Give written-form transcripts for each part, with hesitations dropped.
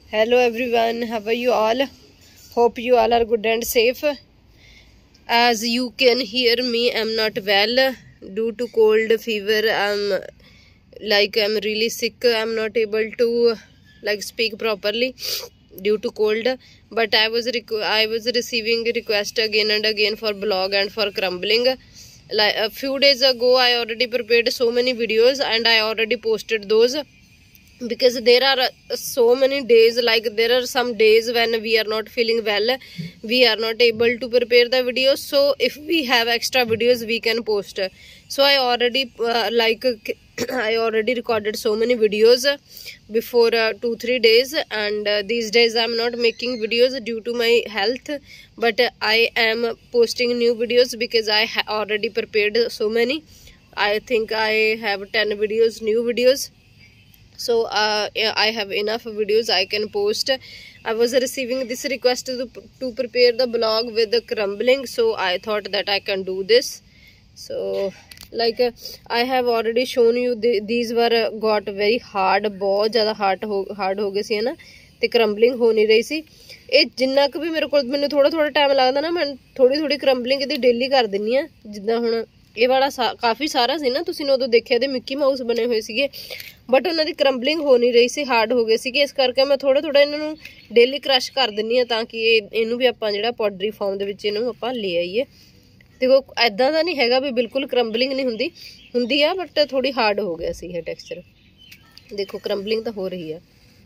Hello everyone, how are you all? Hope you all are good and safe. As you can hear me, I'm not well due to cold fever. I'm really sick. I'm not able to speak properly due to cold. But I was receiving request again and again for blog and for crumbling. Like a few days ago, I already prepared so many videos and I already posted those. Because there are so many days, like there are some days when we are not feeling well, we are not able to prepare the videos. So if we have extra videos, we can post. So I already I already recorded so many videos before 2-3 days, and these days I'm not making videos due to my health, but I am posting new videos because I already prepared so many. I think I have 10 videos, new videos. So yeah, I have enough videos I can post. I was receiving this request to prepare the blog with the crumbling, so I thought that I can do this. So I have already shown you these were got very hard, बहुत ज़्यादा hard हो गए सी है ना, ते crumbling हो नहीं रही सी. ਇਹ ਜਿੰਨਾ ਕੁ ਵੀ ਮੇਰੇ ਕੋਲ ਮੈਨੂੰ ਥੋੜਾ ਟਾਈਮ ਲੱਗਦਾ ਨਾ, ਮੈਂ ਥੋੜੀ ਕਰੰਬਲਿੰਗ ਇਹਦੀ ਡੇਲੀ ਕਰ ਦਿੰਨੀ ਆ. ਜਿੱਦਾਂ ਹੁਣ ਇਹ ਵਾਲਾ ਕਾਫੀ ਸਾਰਾ ਸੀ ਨਾ, ਤੁਸੀਂ ਨੇ ਉਦੋਂ ਦੇਖਿਆ ਤੇ ਮਿੱਕੀ ਮਾਊਸ ਬਣੇ ਹੋਏ ਸੀਗੇ, ਬਟ ਉਹਨਾਂ ਦੀ ਕਰੰਬਲਿੰਗ ਹੋ ਨਹੀਂ ਰਹੀ ਸੀ, ਹਾਰਡ ਹੋ ਗਏ ਸੀਗੇ. ਇਸ ਕਰਕੇ ਮੈਂ ਥੋੜਾ ਇਹਨਾਂ ਨੂੰ ਡੇਲੀ ਕ੍ਰਸ਼ ਕਰ ਦਿੰਨੀ ਆ, ਤਾਂ ਕਿ ਇਹਨੂੰ ਵੀ ਆਪਾਂ ਜਿਹੜਾ ਪਾਊਡਰੀ ਫਾਰਮ ਦੇ ਵਿੱਚ ਇਹਨੂੰ ਆਪਾਂ ਲੈ ਆਈਏ. ਦੇਖੋ ਐਦਾਂ ਦਾ ਨਹੀਂ ਹੈਗਾ ਵੀ ਬਿਲਕੁਲ ਕਰੰਬਲਿੰਗ ਨਹੀਂ ਹੁੰਦੀ ਆ, ਬਟ ਥੋੜੀ ਹਾਰਡ ਹੋ ਗਿਆ ਸੀ ਇਹ ਟੈਕਸਚਰ. ਦੇਖੋ ਕਰੰਬਲਿੰਗ ਤਾਂ ਹੋ ਰਹੀ ਆ.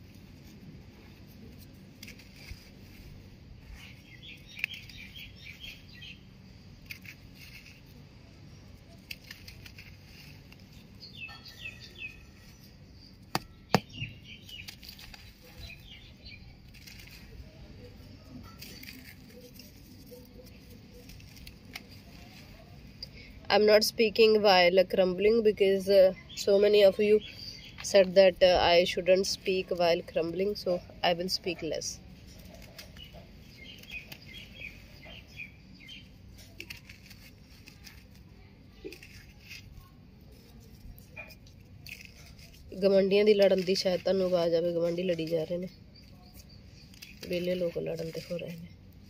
I'm not speaking while crumbling because so many of you said that I shouldn't speak while crumbling, so I will speak less. ਗਵੰਡੀਆਂ ਦੀ ਲੜਨ ਦੀ ਸ਼ਾਇਦ ਤੁਹਾਨੂੰ ਆਵਾਜ਼ ਆਵੇ. ਗਵੰਡੀ ਲੜੀ ਜਾ ਰਹੇ ਨੇ, ਵੇਲੇ ਲੋਕ ਲੜਨ ਤੇ ਹੋ ਰਹੇ ਨੇ.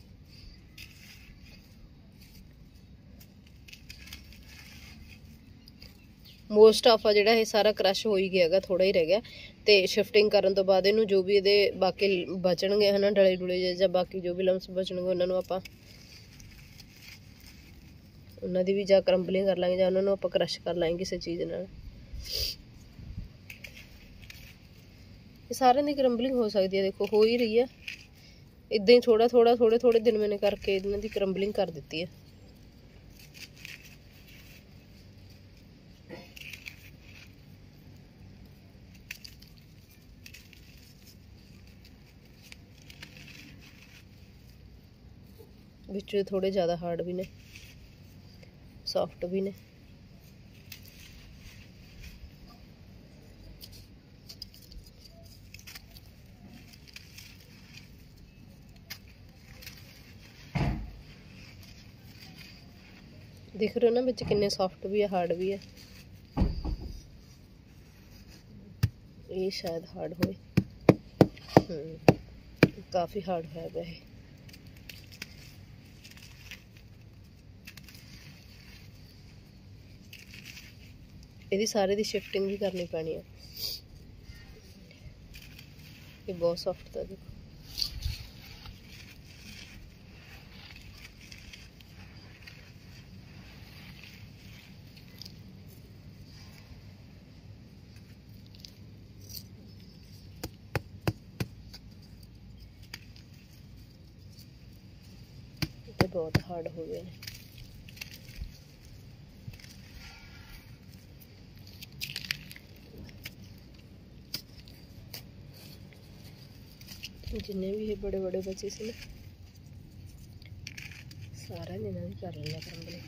मोस्ट ऑफ ਜਿਹੜਾ ਇਹ ਸਾਰਾ क्रश हो ही गया, थोड़ा ही रह गया. तो शिफ्टिंग करन तो बाद इनू जो भी ये बाकी बचणगे है ना, डले डुले ਜਾਂ बाकी जो भी लम्स बचणगे उन्होंने ਆਪਾਂ ਉਹਨਾਂ ਦੀ ਵੀ ਜਾਂ ਕਰੰਬਲਿੰਗ ਕਰ ਲਾਂਗੇ ਜਾਂ ਉਹਨਾਂ ਨੂੰ ਆਪਾਂ क्रश कर ਲਾਂਗੇ ਕਿਸੇ ਚੀਜ਼ ਨਾਲ. ਇਹ ਸਾਰਿਆਂ ਦੀ ਕਰੰਬਲਿੰਗ ਹੋ ਸਕਦੀ ਹੈ. देखो हो ही रही है इदां ही थोड़े दिन मैंने करके ਇਹਨਾਂ ਦੀ ਕਰੰਬਲਿੰग कर ਦਿੱਤੀ है. विच थोड़े ज़्यादा हार्ड भी ने, सॉफ्ट भी ने. दिख रहे हो ना विच किन्ने सॉफ्ट भी है, हार्ड भी है. ये शायद हार्ड होए, काफ़ी हार्ड है वह. ਇਹਦੀ ਸਾਰੇ ਦੀ ਸ਼ਿਫਟਿੰਗ ਵੀ ਕਰਨੀ ਪੈਣੀ ਹੈ. ਇਹ ਬਹੁਤ ਸੌਫਟ ਹੈ. ਦੇਖੋ ਇਹ ਬਹੁਤ ਹਾਰਡ ਹੋ ਗਏ ਨੇ. जिन्ने भी ये बड़े बचे से ना, सारा इन्होंने भी कर लेना क्रम्बलिंग.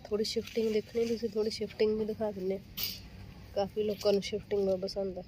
थोड़ी शिफ्टिंग देखनी तुसीं, थोड़ी शिफ्टिंग भी दिखा दिंने। काफ़ी लोगों को शिफ्टिंग बहुत पसंद है।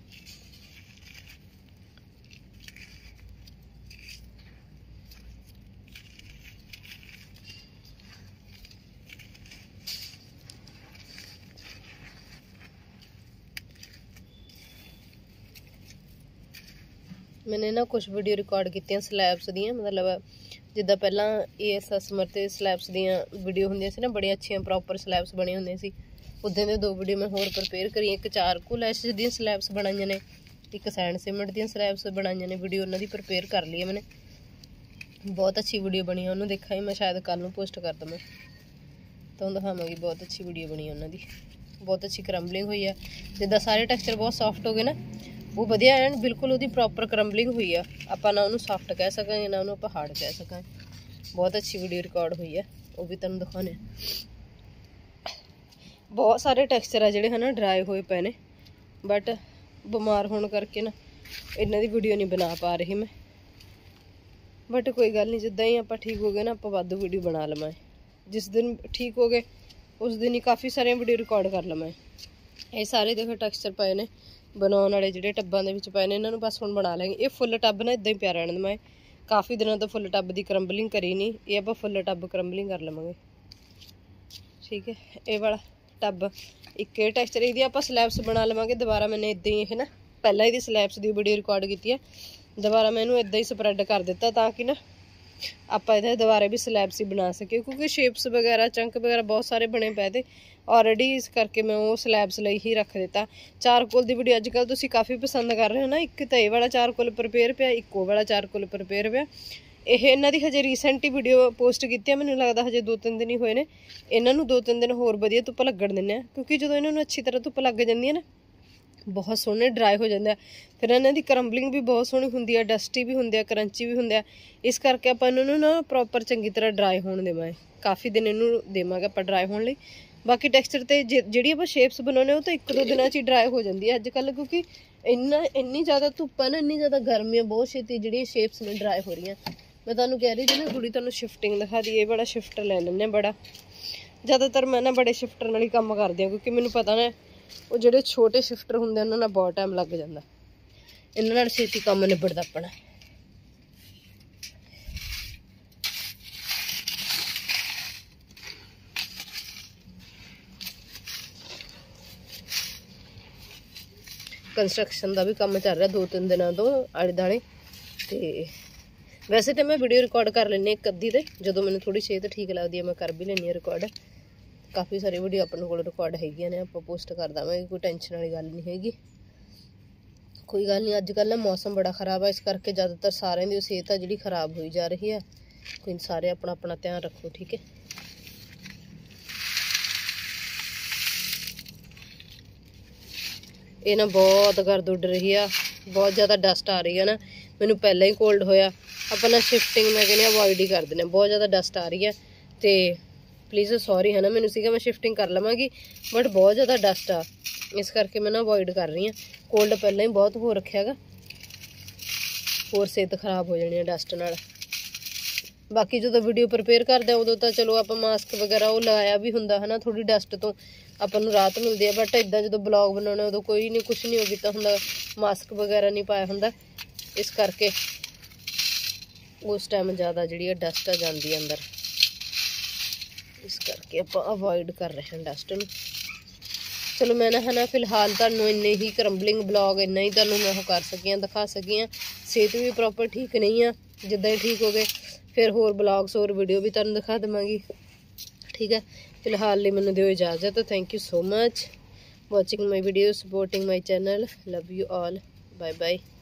मैंने ना कुछ वीडियो रिकॉर्ड की स्लैब्स दी, मतलब जिदा पहला ASS मरते स्लैब्स दी वीडियो होंगे सी ना, बड़िया अच्छिया प्रॉपर स्लैब्स बने होंगे सी। उदे दे 2 वीडियो मैं होर प्रिपेयर करी, एक चारकोल ऐश दी स्लैब्स बनाई ने, एक सैंड सीमेंट दी स्लैब्स बनाई ने। वीडियो उन्होंने प्रिपेयर कर ली है मैंने, बहुत अच्छी वीडियो बनी है। उन्होंने देखा ही मैं शायद कल में पोस्ट कर दूँ, तो दिखावगी। बहुत अच्छी वीडियो बनी है उन्होंने, बहुत अच्छी क्रंबलिंग हुई है। जिदा सारे टैक्सचर बहुत सॉफ्ट हो गए ना, वो वधिया है बिल्कुल, वो प्रॉपर क्रंबलिंग हुई है। आप ना उन्होंने सॉफ्ट कह सकेंगे ना उन्होंने आप हार्ड कह सकें। बहुत अच्छी वीडियो रिकॉर्ड हुई है, वो भी तुहानूं दिखाने। बहुत सारे टैक्सचर है जिहड़े है ना ड्राई होए पे ने, बट बीमार होने करके ना इन्हां दी वीडियो नहीं बना पा रही मैं। बट कोई गल नहीं, जिद्दां ही आप ठीक हो गए ना, आप वाधू वीडियो बना लवां। जिस दिन ठीक हो गए उस दिन ही काफ़ी सारिया वीडियो रिकॉर्ड कर लवां। ये सारे देखो टैक्सचर पे ने बनाने वाले, जिहड़े टब्बां दे विच पे ने, इन्हां नूं बस हुण बना लेंगे। ये फुल टब ना इदां ही प्या रहण देवां। काफ़ी दिनों तो फुल टब की क्रंबलिंग करी नहीं, ये आप फुल टब क्रंबलिंग कर लवांगे। ठीक है, ये वाला टब एक टैक्सचर, ये आप स्लैब्स बना लवांगे। दोबारा मैंने इदां ही है ना पहला ही स्लैब्स की वीडियो रिकॉर्ड की है, दोबारा मैं इनू इदां ही स्प्रैड कर दिता ताकि ना आप इधर दोबारा भी स्लैब्स ही बना सके, क्योंकि शेप्स वगैरह चंक वगैरह बहुत सारे बने पे थे ऑलरेडी, इस करके मैं वो स्लैब्स लिए ही रख दिता। चारकोल की वीडियो अजकल तुम काफ़ी पसंद कर रहे हो ना, एक तो ये वाला चारकोल प्रिपेयर पिया, एक वो वाला चारकोल प्रिपेयर पिया। ये इन्हों की हजे रीसेंट ही वीडियो पोस्ट की है, मैंने लगता हजे 2-3 दिन ही होए ने। इन्हों 2-3 दिन होर वधिया धुप्प लगन दें, क्योंकि जो इन्होंने अच्छी तरह धुप्प लग जाती है ना, बहुत सोहने ड्राई हो जाते हैं। फिर इन्हों की क्रंबलिंग भी बहुत सोहनी होंगी है, डस्टी भी होंगे, क्रंची भी होंगे। इस करके आप इन्होंने ना प्रॉपर चंगी तरह ड्राई होने देवांगे। काफ़ी दिन इनू देवांगे आप ड्राई होने लई। बाकी टैक्सचर तो जिहड़ी आप शेप्स बनाने वो तो 1-2 दिन ही ड्राई हो जाती है अजकल, क्योंकि इन्नी ज़्यादा धुप्प है ना, इन्नी ज़्यादा गर्मी है, बहुत छेती जिहड़ी शेप्स ने ड्राई हो रही हैं। मैं तुहानूं कह रही थी ना थोड़ी तुहानूं शिफ्टिंग दिखा दी। ये बड़ा शिफ्टर ले लेंगे, बड़ा ज़्यादातर मैं ना बड़े शिफ्टर नाल ही काम करदी हां, क्योंकि मैनूं पता ना वो जिहड़े छोटे शिफ्टर हुंदे उन्हां नाल बहुत टाइम लग जांदा, इन्हां नाल छेती काम निबड़दा अपना। कंस्ट्रक्शन का भी काम चल रहा 2-3 दिनों तो आले दाले। तो वैसे तो मैं वीडियो रिकॉर्ड कर लैनी एक अद्धी तो जो मैंने थोड़ी सेहत ठीक लगती है मैं कर भी लैनी रिकॉर्ड। काफ़ी सारी वीडियो अपने को रिकॉर्ड है ने, आप पोस्ट कर देवांगे, कोई टेंशन वाली गल नहीं हैगी। कोई गल नहीं, अजकल ना मौसम बड़ा खराब है, इस करके ज़्यादातर सारे की सेहत है जी खराब हुई जा रही है। कोई सारे अपना अपना ध्यान रखो, ठीक है। ये ना बहुत गर्द उड़ रही है, बहुत ज़्यादा डस्ट आ रही है ना, मैनू पहले ही कोल्ड होया। अपना शिफ्टिंग मैं कहने अवॉइड ही कर देने, बहुत ज़्यादा डस्ट आ रही है। तो प्लीज़ सॉरी है ना, मैनू सीगा मैं शिफ्टिंग कर लवांगी, बट बहुत ज़्यादा डस्ट आ, इस करके मैं ना अवॉइड कर रही हूँ। कोल्ड पहले ही बहुत हो रखा है, होर सेहत खराब हो जानी है डस्ट नाल। बाकी जो वीडियो प्रिपेयर करते उदों तो चलो आप मास्क वगैरह वो लगाया भी होंदा है ना, थोड़ी डस्ट तो अपन नूं राहत मिलती है। बट इदां जो ब्लॉग बनाने उदों कोई नहीं कुछ नहीं हो कीता हुंदा, मास्क वगैरह नहीं पाया हुंदा, इस करके उस टाइम ज़्यादा जी डस्ट आ जाती है अंदर, इस करके आप अवॉइड कर रहे हैं डस्ट नूं। चलो मैं ना है ना फिलहाल तुहानूं इन्ने ही क्रंबलिंग ब्लॉग इन्ना ही तुहानूं मैं कर सकी हाँ, दिखा सकी हाँ। सेहत भी प्रॉपर ठीक नहीं है, जिद्दां ही ठीक हो गए फिर होर ब्लॉग्स होर वीडियो भी तुहानूं दिखा देवांगी, ठीक है। फिलहाल लिए मैनूं दिओ इजाज़त। Thank you so much watching my video, supporting my channel. Love you all, bye bye.